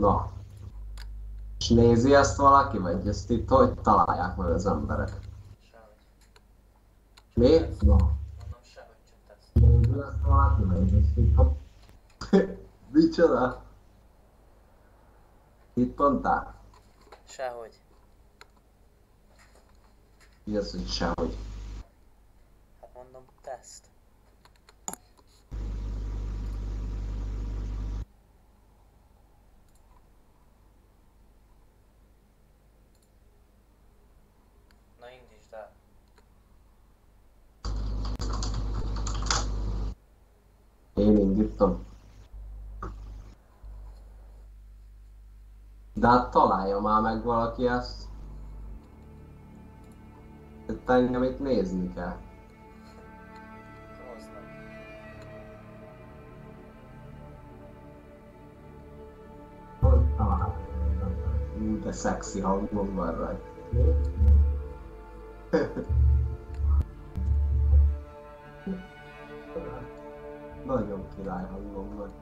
Na, és nézi ezt valaki, vagy ezt itt hogy találják meg az emberek? Sehogy. Mi? Na, Mondom, sehogy csak tesz. nézi ezt valaki, vagy ezt itt hogy... Micsoda? Itt mondták? Sehogy. Mi az, hogy sehogy? Hát mondom, teszt. Na indítsd el. Én indítom. De hát találja már meg valaki ezt. Itt engem itt nézni kell. Hoznak. Hogy találja? De szexi hangom van rajta. Nagyon király hangom van.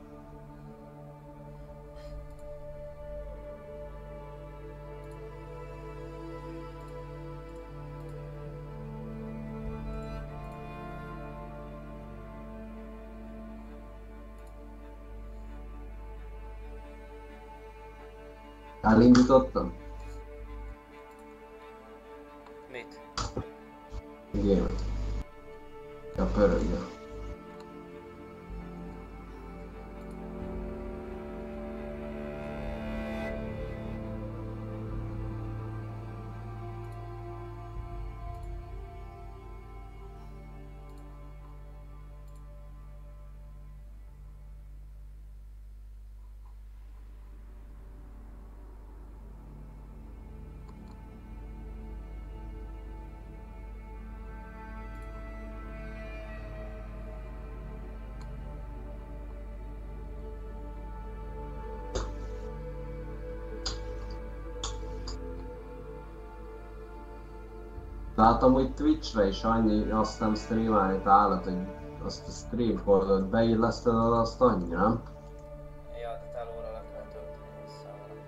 Elindítottam? Mit? Gémet. Ja, pörögjön. Látom, hogy Twitchre is annyi azt nem streamálni állat, hogy azt a stream kódot beilleszted oda, azt annyi, nem? Ja, de telóra le kell tölteni vissza valamit.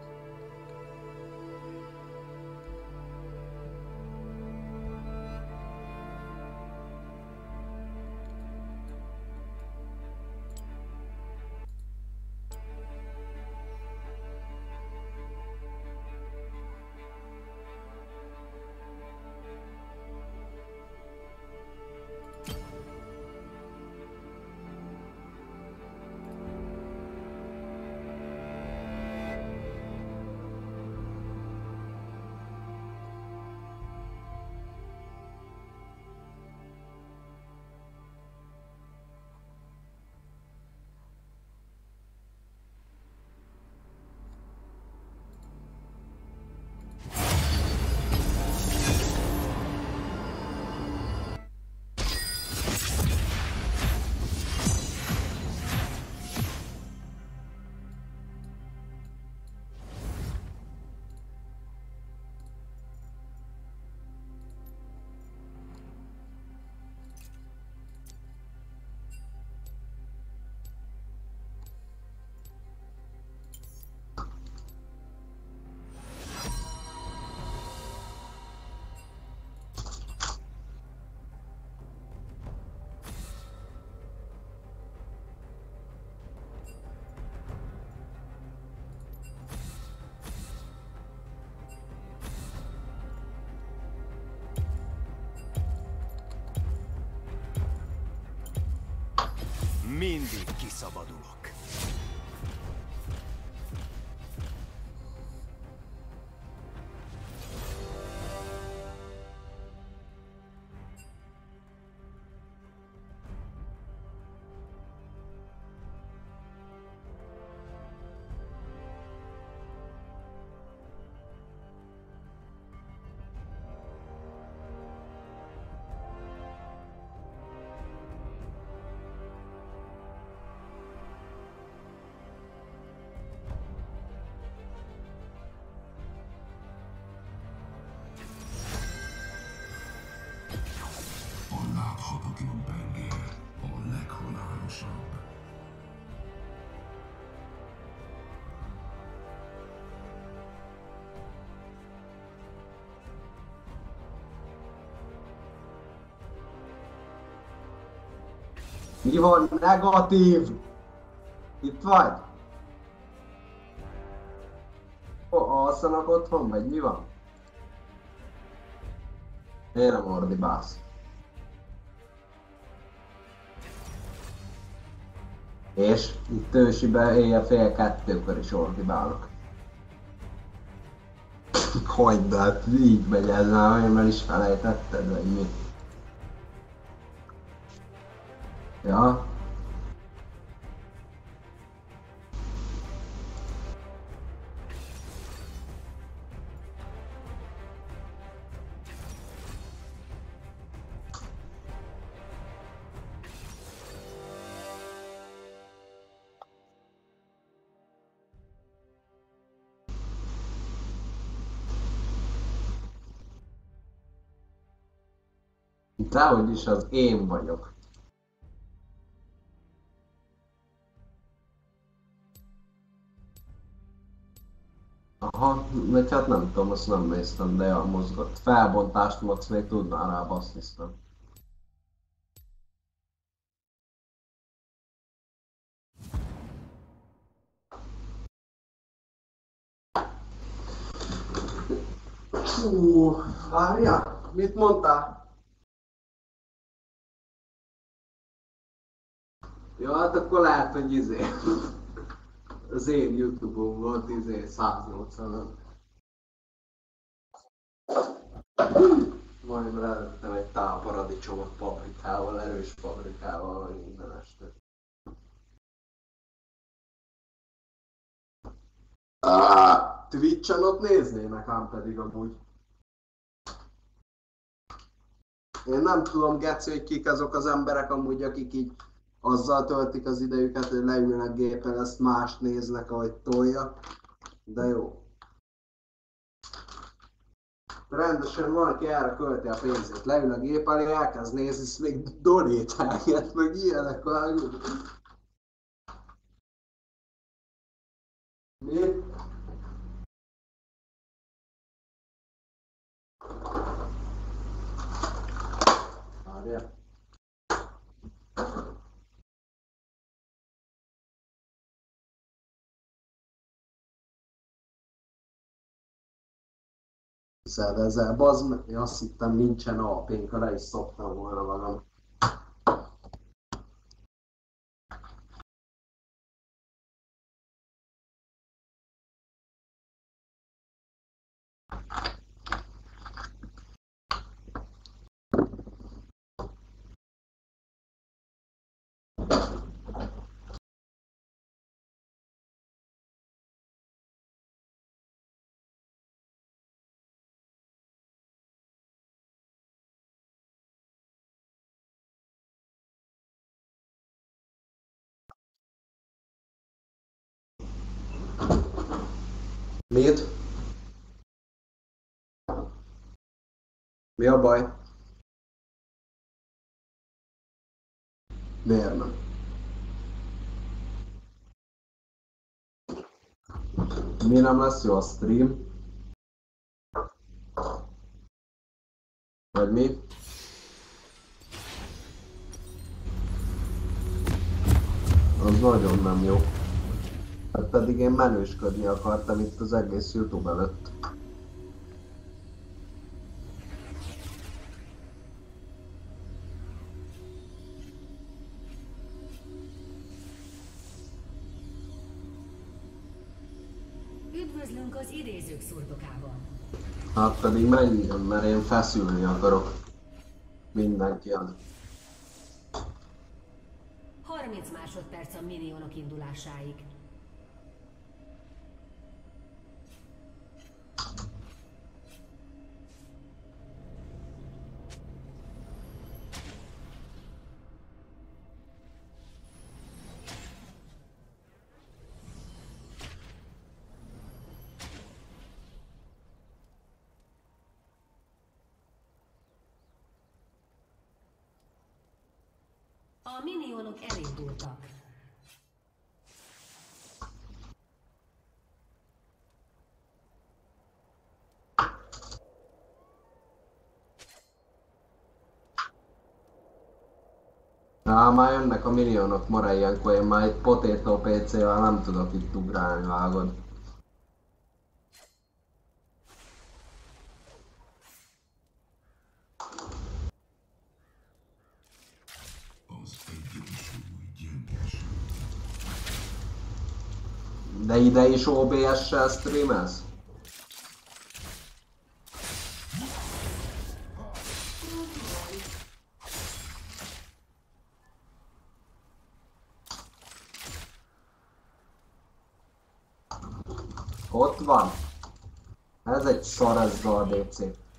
Mindig kiszabadulok. Mi van? Negatív! Itt vagy? Alszanak otthon, vagy mi van? Miért nem ordibálsz? És itt ősiben éjjel fél kettőkor is ordibálok. Hagyd, de hát így megy ez már, mert is felejtetted, vagy mi? Ja? Dehogy is az én vagyok. Aha, vagy hát nem tudom, azt nem néztem, de ja, mozgott. Felbontást max még tudnál rá baszni. Hú, várjál, mit mondtál? Ja, hát akkor lehet, hogy az én YouTube-on volt 180. Majd levettem egy tál paradicsomot paprikával, erős paprikával, vagy minden este. Twitch-en ott néznének ám pedig amúgy. Én nem tudom, Geci, hogy kik azok az emberek amúgy, akik így azzal töltik az idejüket, hogy leülnek gépen, ezt mást néznek, ahogy tolja. De jó. Rendesen van, aki erre költi a pénzét. Leül a gép elé, elkezd nézni, és még donétálgat, meg ilyenek vágod. Mi? Várjál. Hiszed ezzel, bazd meg, én azt hittem nincsen AP-nk, ha le is szoktam volna magam. Mit? Mi a baj? Miért nem? Mi nem lesz jó a stream? Vagy mi? Az nagyon nem jó. Hát pedig én menősködni akartam itt az egész YouTube előtt. Üdvözlünk az idézők szurdokában. Hát pedig menjen, mert én feszülni akarok. Mindenki az. 30 másodperc a minionok indulásáig. A minionok elindultak. Ja, már jönnek a minionok, mora ilyenkor, én már egy Potato PC-vel nem tudok itt ugrálni, vágod. De ide is OBS-sel streamelsz? Ott van. Ez egy szar, ez a DC.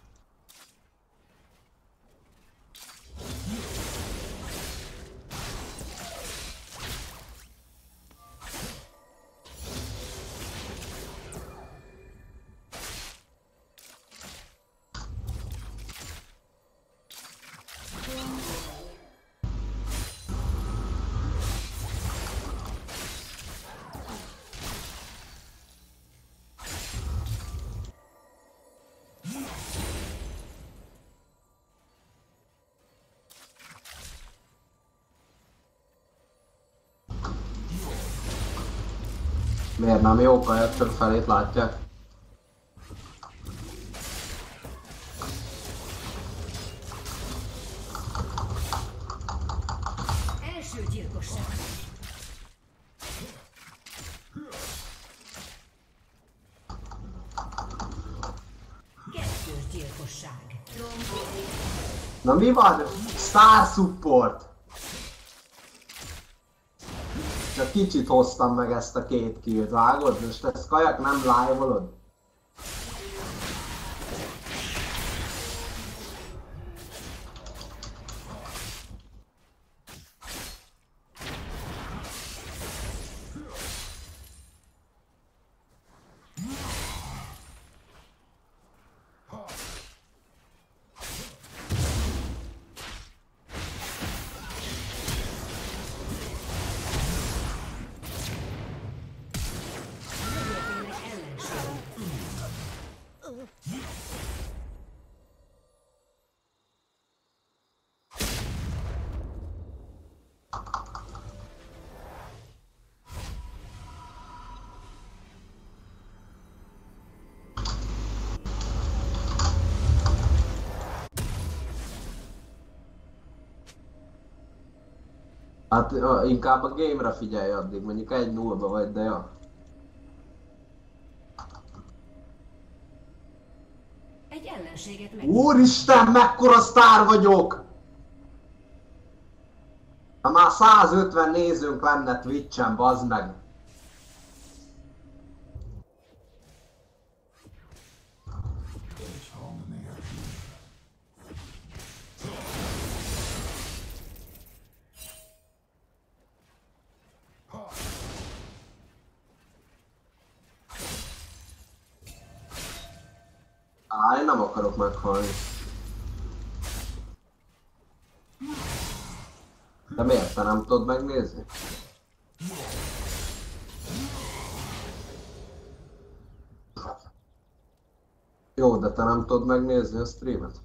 Miért nem jók a jöttök felét, látják? Első gyilkosság. Kettős gyilkosság. Na mi van? Star Support! Csak kicsit hoztam meg ezt a két killt, vágod? Most ezt kajak nem live-olod? Hát inkább a game-re figyelj addig, mondjuk 1-0-ba vagy, de ja. Egy ellenséget meg... Úristen, mekkora sztár vagyok! Ha már 150 nézőnk lenne Twitch-en, bazd meg! Én nem akarok meghalni. De miért te nem tudod megnézni? Jó, de te nem tudod megnézni a streamet?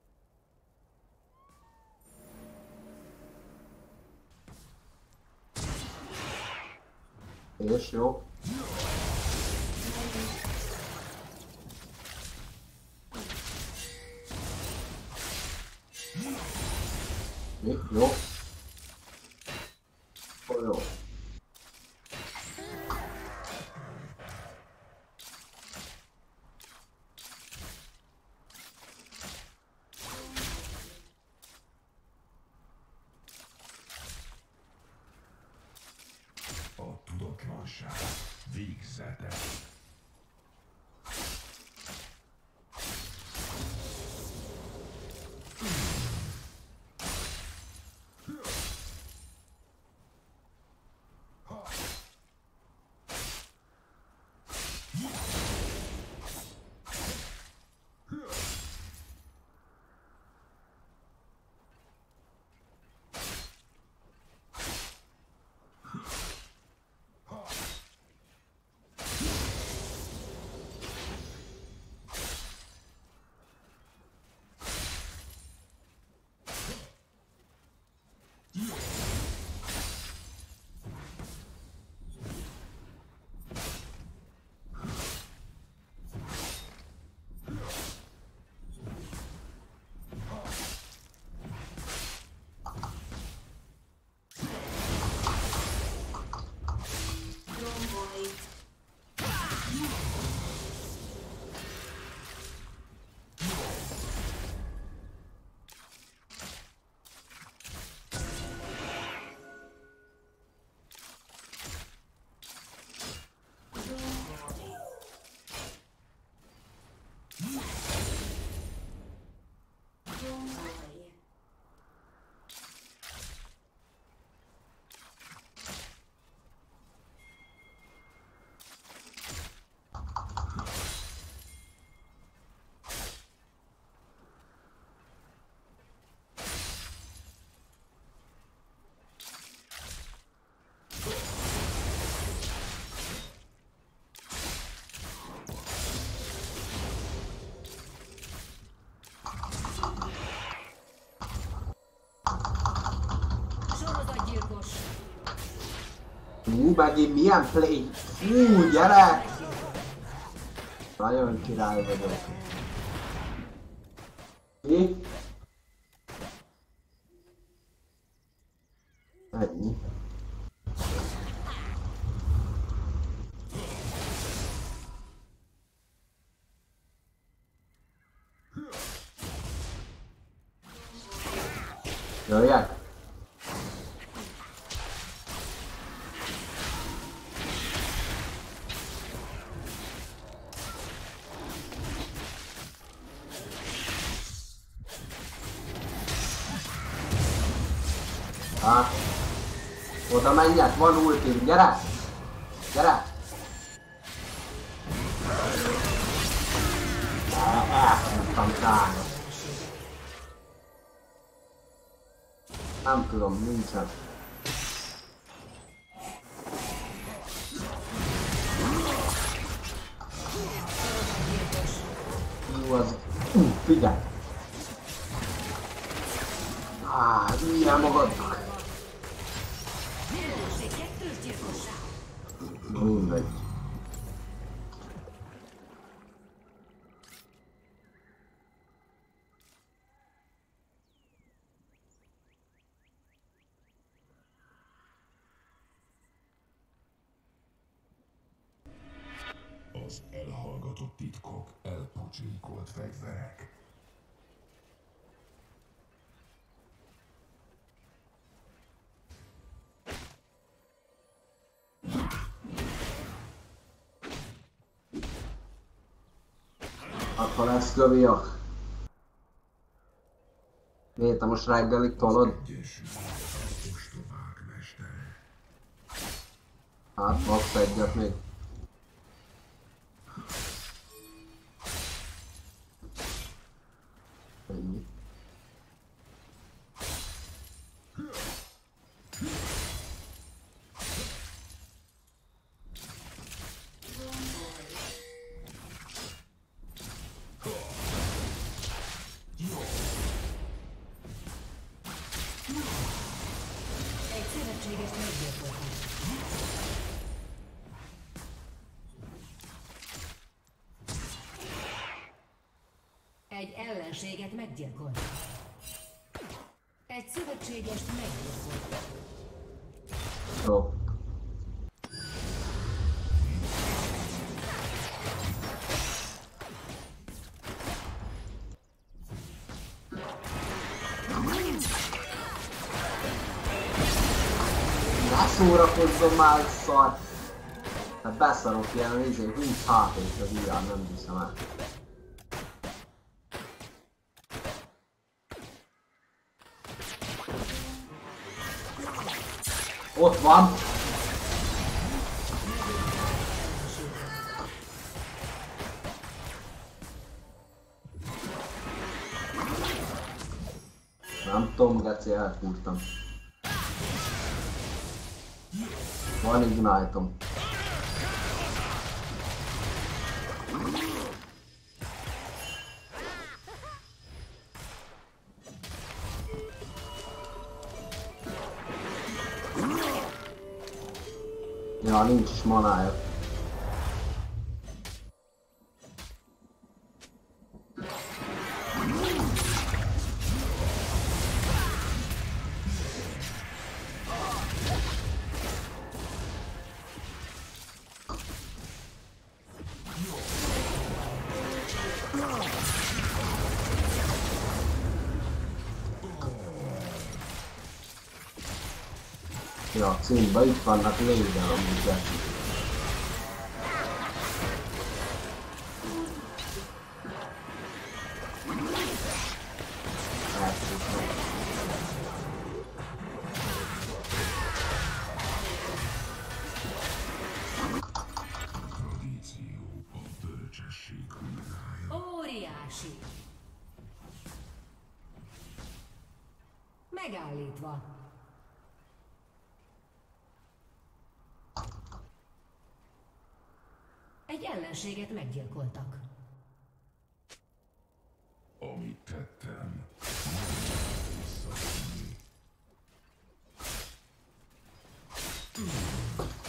És jó? Mi? Jó? Jó. A tudatlanság végzete. Megint milyen play! Fú, gyerek! Nagyon király vagyok. Mi? Ennyi. Jöjjek! Hát, oda menjek, van ultim, gyere! Gyere! Elfogtam káros. Nem tudom, nincsen. Jó az... Figyelj! Üljel magadnak! Mindegy. Az elhallgatott titkok, elpocsékolt fegyverek. Akkor lesz köviak. Miért te most reggelig tolod? Hát, max egyet még. Ennyi. Egy ellenséget meggyilkolt. Egy szövetségest meggyilkolt. Jó. Ne szórakozzon már, szar! Hát beszarok ilyen, 20 HP-t az ilyen, nem hiszem el. Ott van! Nem tudom, geci, elfúrtam. Van ignite-om. Ja, nincs is manája. Ja, a címben itt vannak légyel amúgy be. Óriási. Megállítva. Egy ellenséget meggyilkoltak. Amit tettem, nem visszatenni.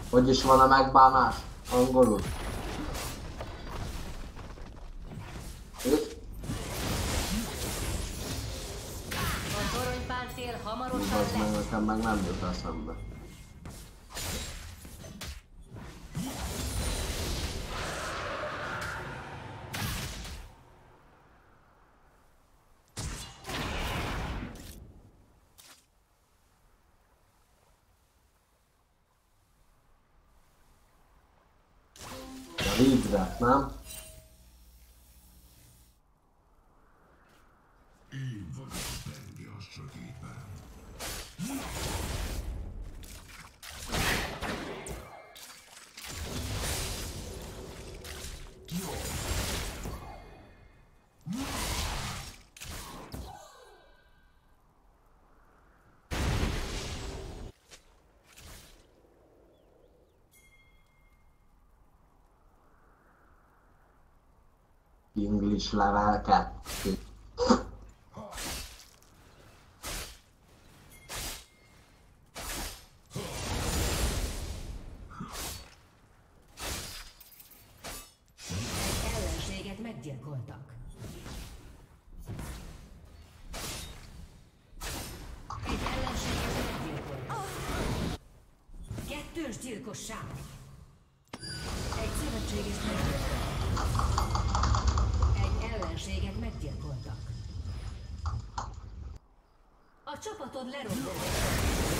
Hogy is van a megbánás? Angolul. A toronypáncél hamarosan Az meg lesz. nekem meg nem jut eszembe. A Rigret, nem? Én vagyok a penge a sötétben. English level 2. Egy ellenséget meggyilkoltak. Egy ellenséget meggyilkoltak. Kettős gyilkosság. Egy szövetségest meggyilkoltak. Egy ellenséget meggyilkoltak. A csapatod lerombolt.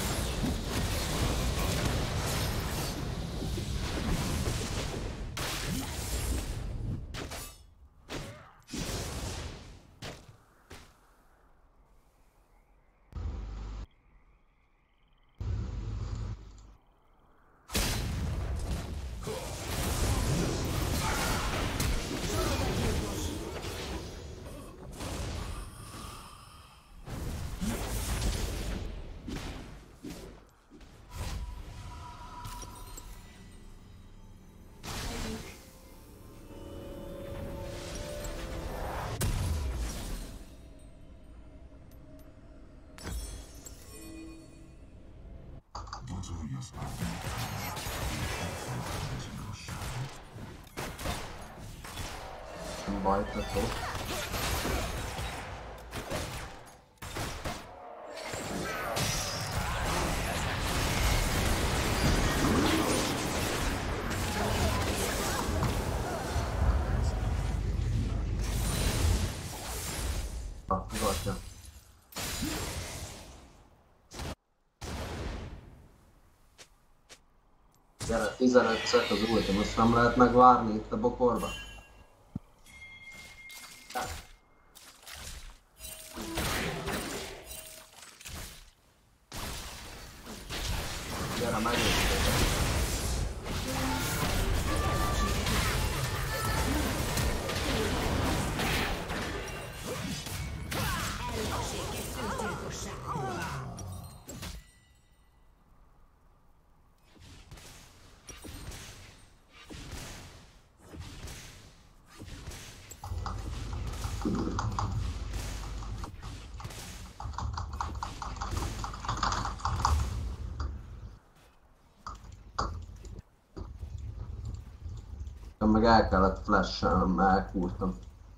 Botolj az árnyékhoz, és elfogadod az igazságot. Bajtató. Gatya. Gyere, 15 szek az ultim, azt nem lehet megvárni itt a bokorba? Gyere, megjöttél. Ellenség kettős gyilkosság. Meg el kellett flash-elnem, elkúrtam.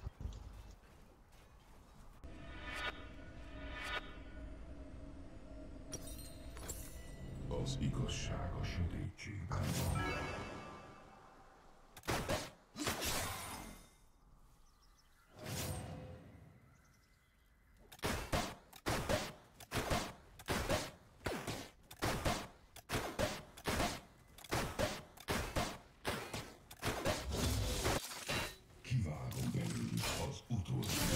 Az igazság a sötétségben van. Kivágom belőlük az utolsó.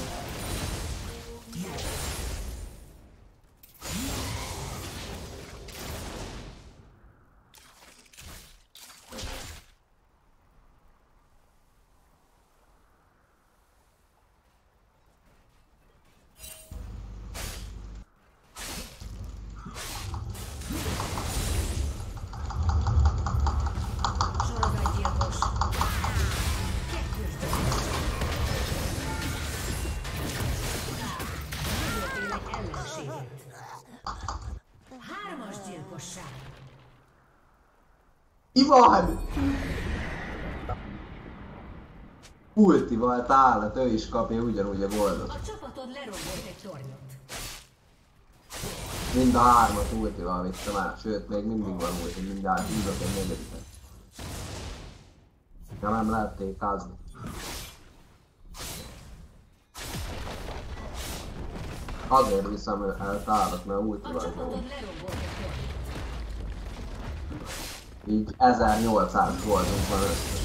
Sorozatgyilkos. Kettős gyilkosság. Megöltél egy ellenséget. 3-as gyilkosság. Ivan! Ultival állat, ő is kapja ugyanúgy a goldot. A csapatod lerombolt egy tornyot. Mind a hármat ultival vittem át, sőt még mindig van ulti, mindjárt húzok egy negyediket. Ja, nem lehet tékázni. Azért viszem el tálat, mert A ultival csapatod van. lerombolt egy tornyot. Így 1800 voltunk van összesen.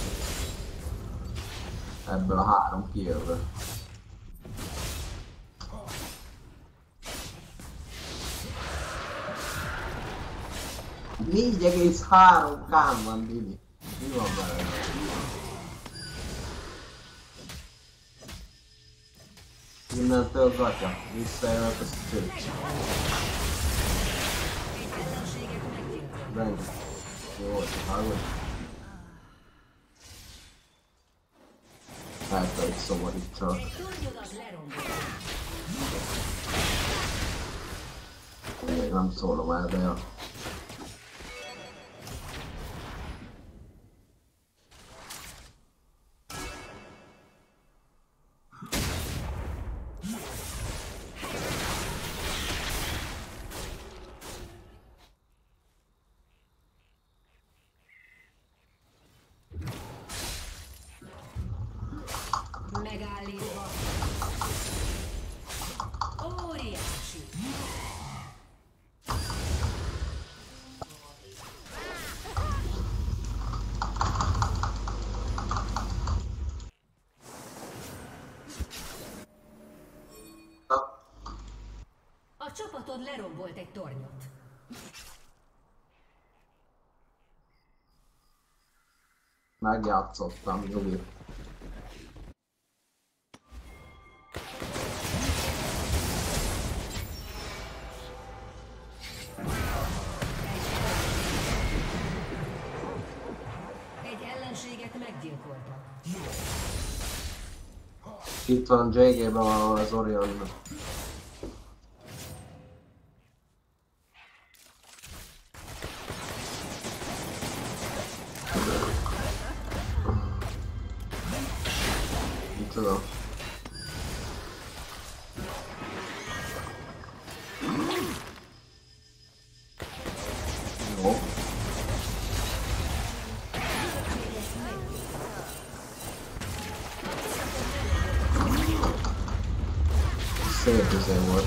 Ebből a 3 killből. $4,3K van, Bibi. Mi van vele? Innentől gatya. Visszajövök a szükség. Egy ellenséget meggyilkolt. Rengi. Jó volt, hallod? Elke, hogy szomorítsak. Egy tornyodat lerombolt. Még nem szólom el, de jó. Megállítva. Óriási. A csapatod lerombolt egy tornyot. Megjátszottam, Nyugi. Egy ellenséget meggyilkoltak. Itt van JG-ben valahol az Orion. Micsoda? Jó. Szép üzé volt.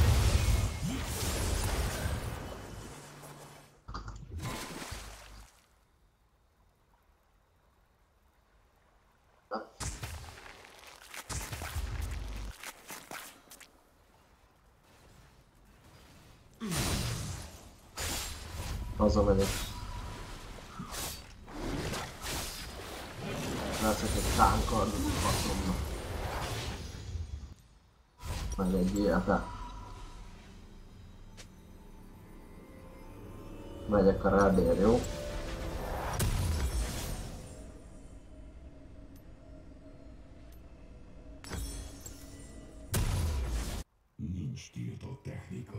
Hazamegyek. Veszek egy tánkardot a faszomnak. Meg egy ilyetet. Megyek a rádér, jó? Nincs tiltott technika.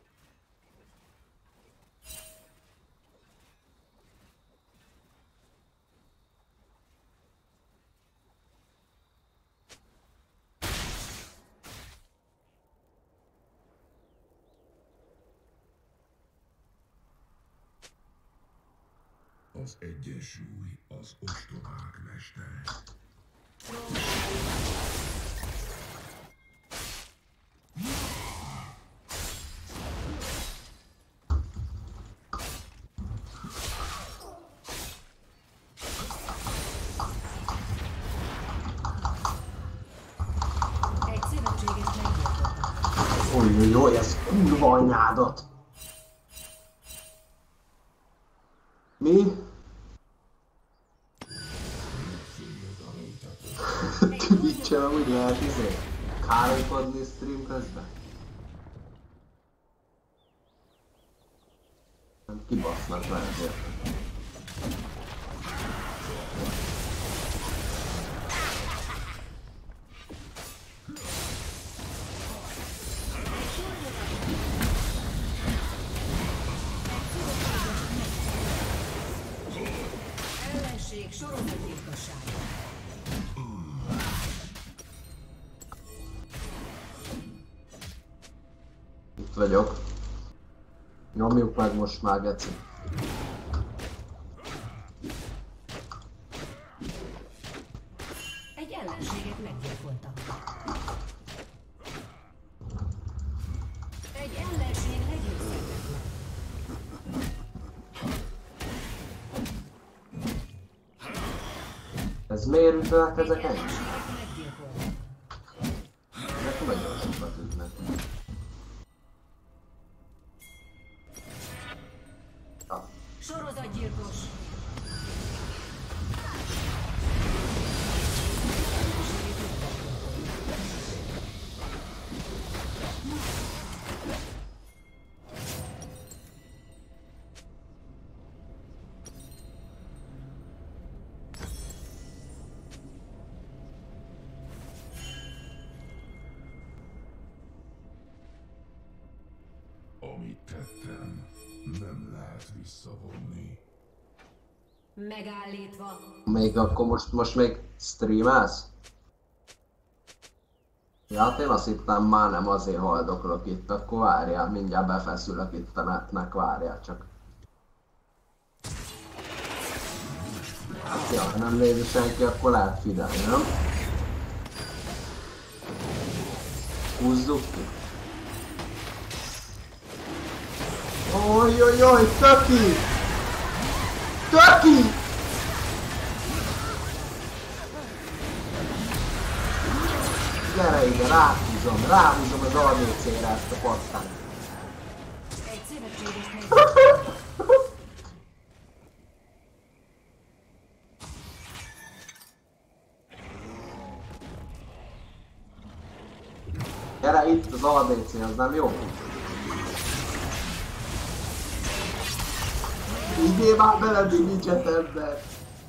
Az egyensúly az ostobák mestere. Egy szövetséget meggyilkoltak. Ujjjjjj, ez kurva anyádat! Mi? Twitch-en amúgy lehet káromkodni stream közben? Kibasznak már ezért. ellenség sorozatgyilkossága. Itt vagyok. Nyomjuk meg most már, geci. Egy ellenséget meggyilkoltak. Egy ellenség legyőzhetetlen. Ez miért ütnek ezek ennyi? Ellenséget meggyilkoltak. Ezek nagyon sokat ütnek. Sorozatgyilkos. Amit tettem, nem lehet visszavonni. Megállítva. Még akkor most még streamelsz? Ja, hát én azt hittem már nem azért haldoklok itt, akkor várjál, mindjárt befeszülök itt a netnek, várjál csak. Hát ja, ha nem nézi senki, akkor lehet figyelni, nem? Húzzuk ki. Ojjjjjj, Töki! Töki! Gyere ide, ráhúzom az ABC-re ezt a pattányt. Egy szövetséges meggyilkoltak. Gyere itt az ABC, az nem jó? Így már bele nincs ember.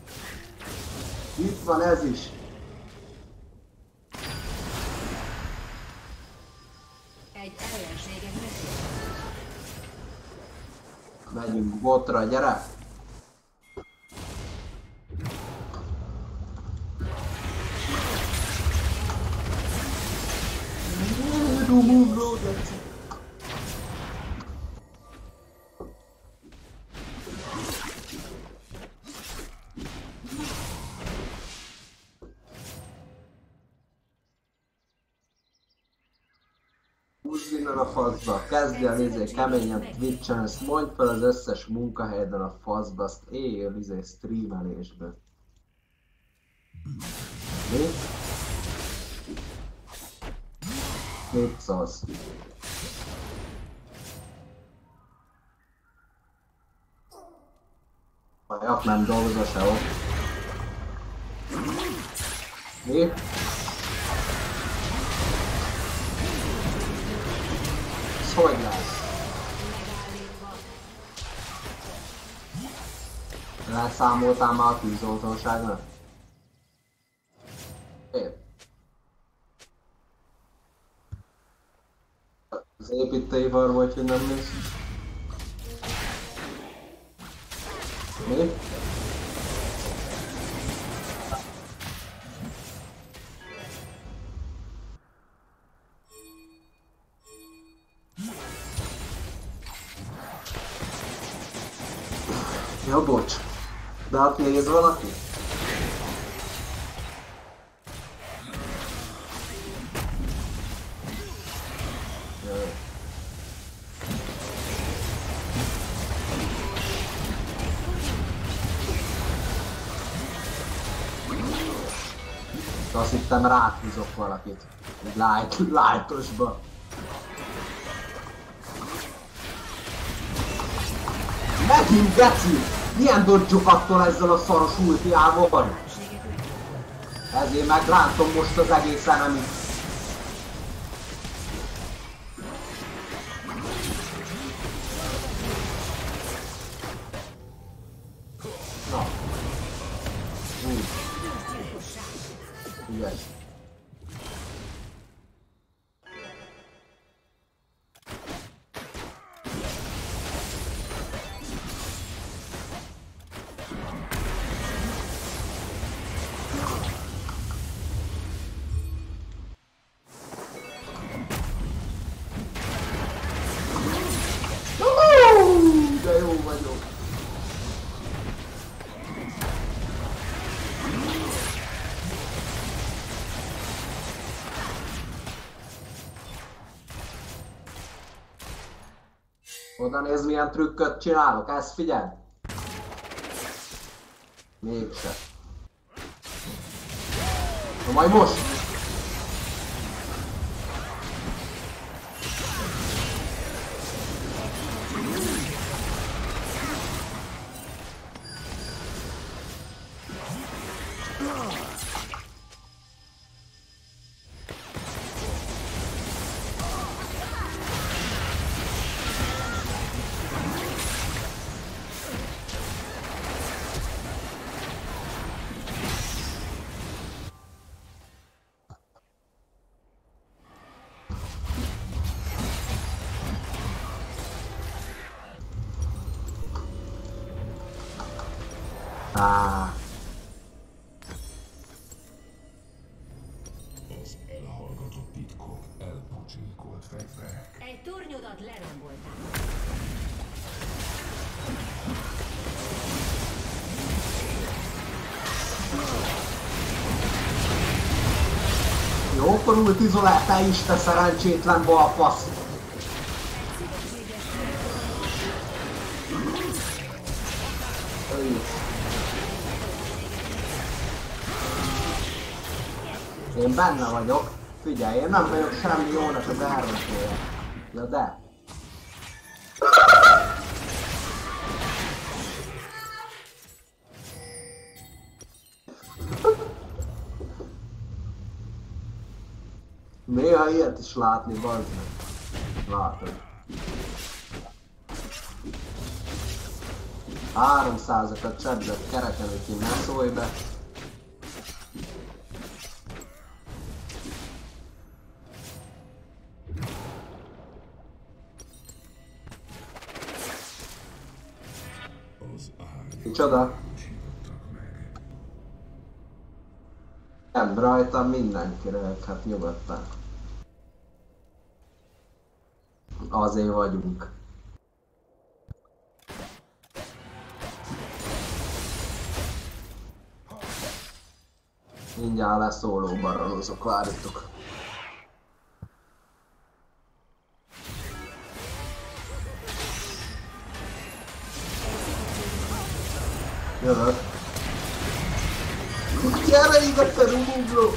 Itt van ez is. Egy ellenséget meggyilkoltak. Megyünk botra, gyere! Húzz innen a faszba, kezdj el keményen Twitch-en, ezt mondj fel az összes munkahelyeden a faszba, azt éljél streamelésből. Mi? Mit szólsz? Vajak nem dolgozol sehol. Mi? Ez hogy lesz? Leszámoltál már a tűzoltóságnak? Épp. Az építőipar volt, hogy nem mész. Mi? Ja, bocs. De hát néz valaki? Jaj. Azt hittem ráthúzok valakit. Egy lájtosba. Megint geci! Milyen dodge-okat ezzel a szaros ultiával? Ezért megrántom most az egész enemit. Na. Úgy. Ügyes. Oda nézd, milyen trükköt csinálok, ezt figyeld! Mégse. Na majd most! Az elhallgatott titkok, elpocsékolt fegyverek. Egy tornyodat lerombolták. Jókor ultizoláltál is, te szerencsétlen balfasz! Én benne vagyok. Figyelj, én nem vagyok semmi jónak az elröntője. Ja de. Néha ilyet is látni, bazd meg. Látod. 300-akat csebzett kerekelni ki, ne szólj be. Micsoda? Nem, rajtam mindenkire, hát nyugodtan. Azért vagyunk. Mindjárt leszóló baronozok, várjatok. Jövök. Gyere ide, te rumugló!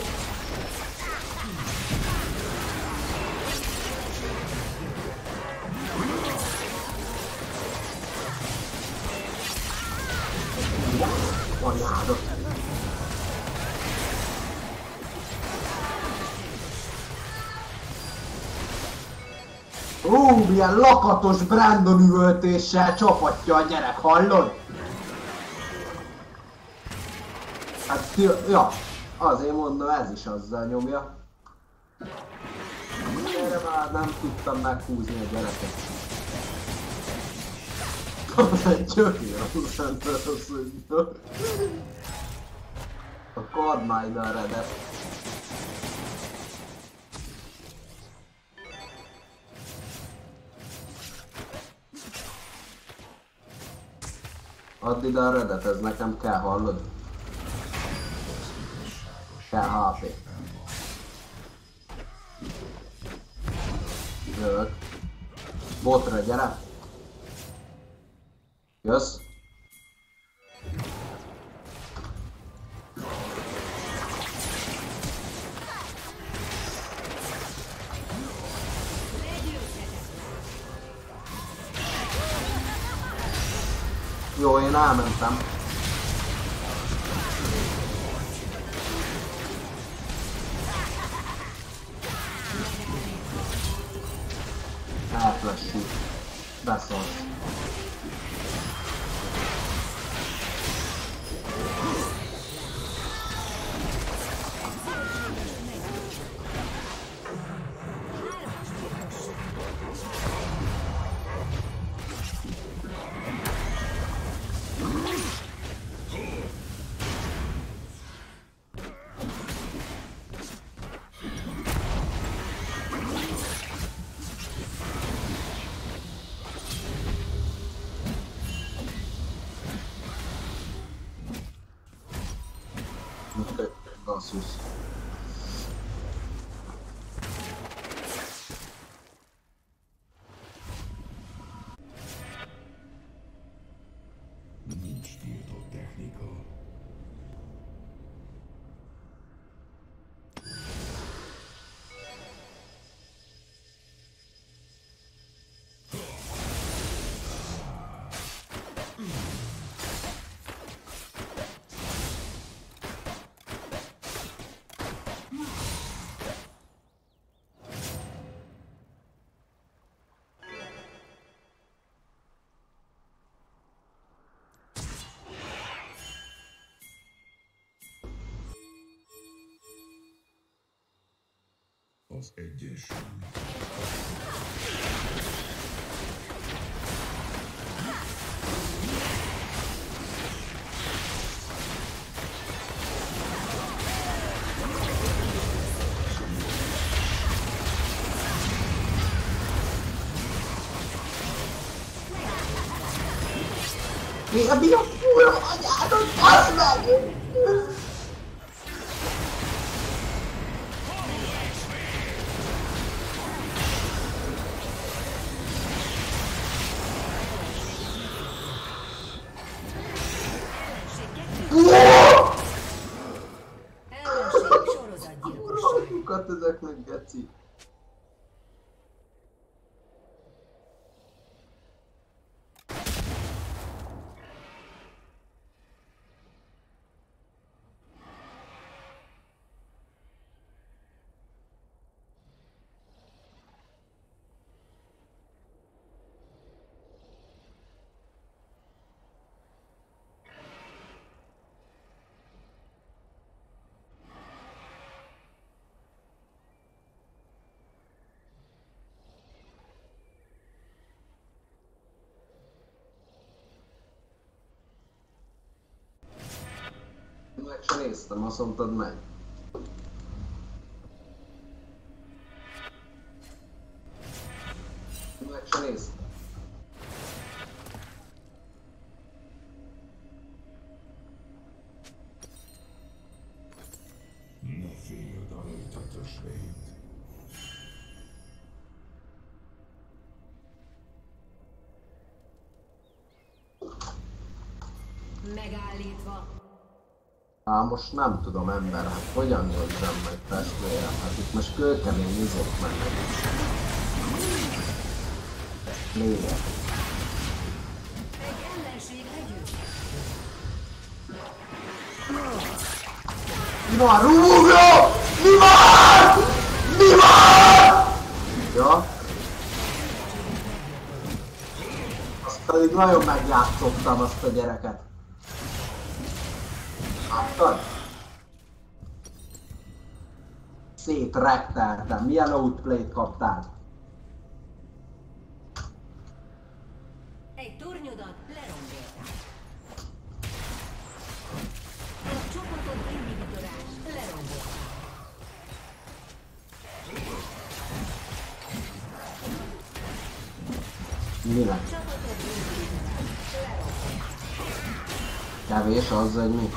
Anyádat! Milyen lakatos Brandon üvöltéssel csapatja a gyerek, hallod? Hát, ja, azért mondom, ez is azzal nyomja. Erre már nem tudtam meghúzni a gyereket. Az egy gyökér, azt mondja. A kard majd a redet. Add ide a redet, ez nekem kell, hallod? Kell HP. Jövök. Botra, gyere! Jössz? Jó, én elmentem. Elflessük. Beszólsz. Basszus. Nincs tiltott technika. Az egyensúly. Mi a kurva anyádon, bassz meg! Ellenség sorozatgyilkosság. Sokat ezeknek, geci. Meg se néztem, azt mondtad meg. Meg se néztem. Ne féld a rejtett ösvényt. Megállítva. Most nem tudom, ember, hát hogyan nézzem meg testvérem? Hát itt most kőkemény izék mennek is. Lényeg. Egy ellenség legyőzte. Mi van, rúgja! Mi van? Mi van? Ja. Azt pedig nagyon megjátszottam azt a gyereket. Láttad? Szétrekteltem. Milyen outplay-t kaptál? Egy tornyodat lerombolták. A csoportot inhibitorás lerombolták. Minek? Csapatot inhibitorás lerombolták. Kevés az, hogy mi?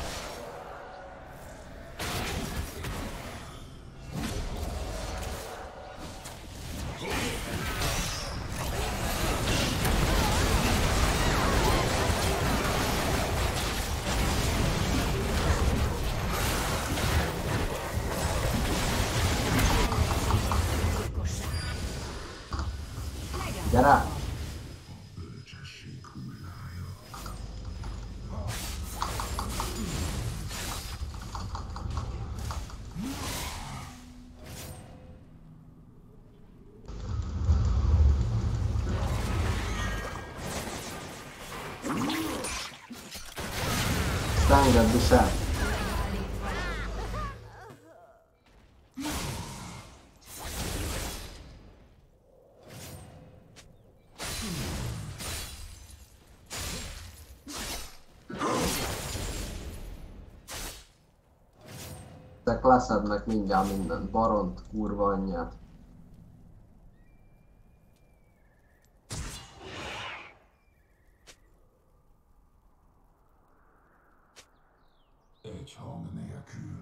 Gyere! Bölcsesség hullája. Ezt engedd is el! Ezek leszednek mindjárt mindent, baront, kurva anyját. Egy hang nélkül.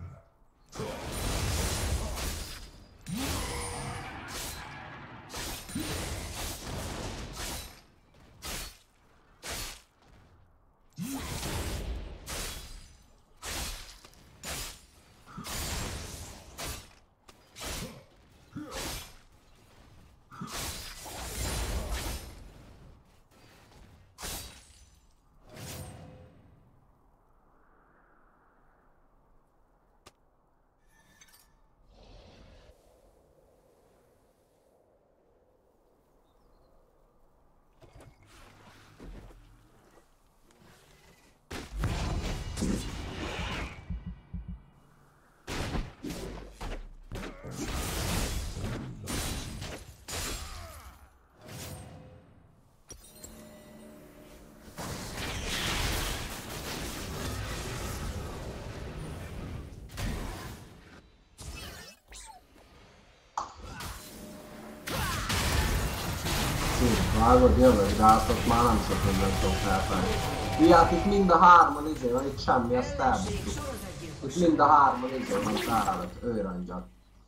Vágod, jövök, de hát ott már nem sok mindent tudok elfelejteni. Fiát, itt mind a hárman van, itt semmi, azt elbuktuk. Itt mind a hárman van, itt állott, őrangyal.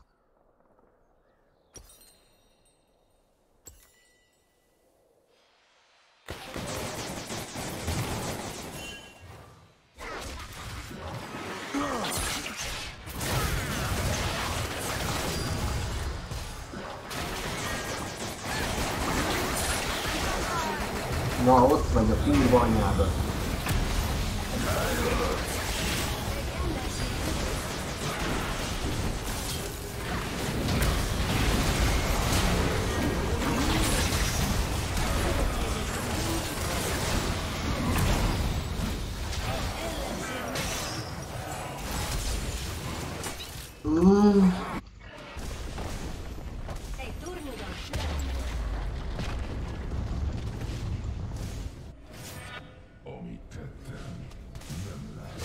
Na, ott vagy a kurva anyádat. Amit tettem, nem lehet.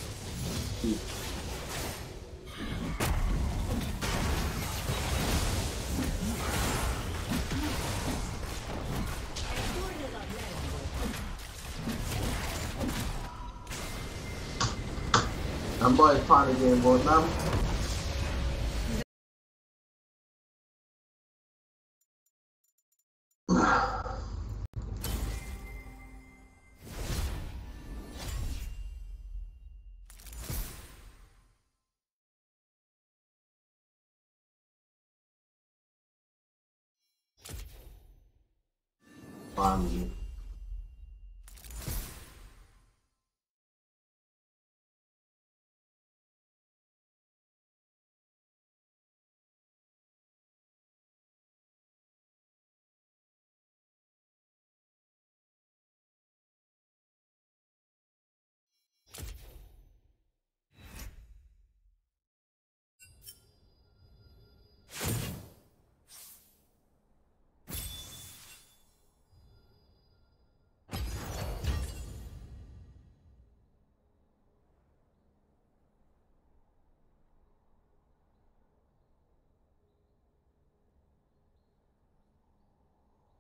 Nem baj, funny game volt, nem? Funny.